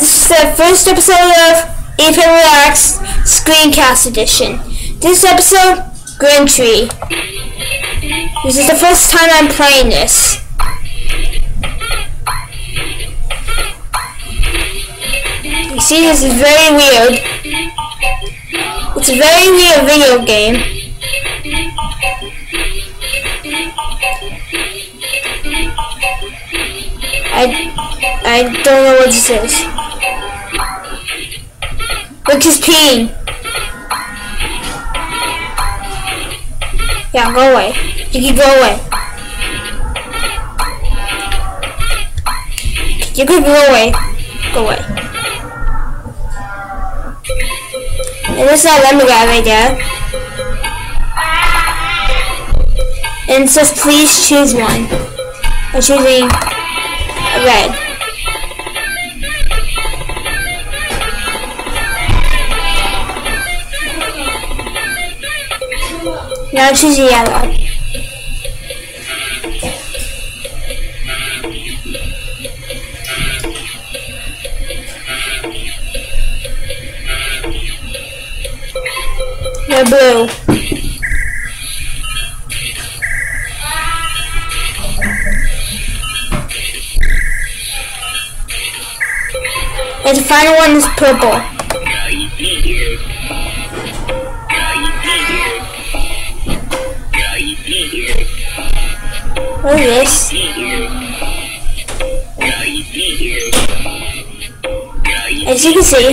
This is the first episode of Ethan Reacts Screencast Edition. This episode, Grin Tree. This is the first time I'm playing this. You see, this is very weird. It's a very weird video game. I don't know what this is. Look, he's peeing. Yeah, go away. You can go away. You can go away. Go away. And this is that lemon guy right there. And it says please choose one. I'm choosing red. Now choose yellow. Now blue. And the final one is purple. What is this? As you can see,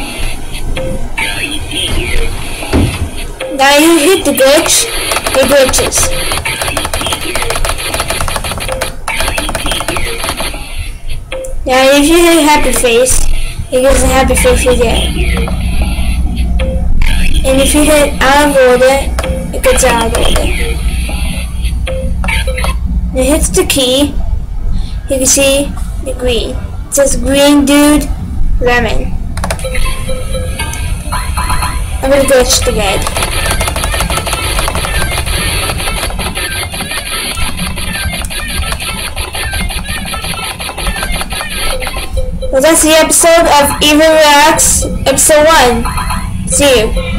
now you hit the glitch, it glitches. Now if you hit happy face, it gives a happy face again. And if you hit out of order, it gets out of order. When it hits the key, you can see the green. It says green dude, lemon. I'm gonna glitch the red. Well, that's the episode of Even Reacts, episode 1. See you.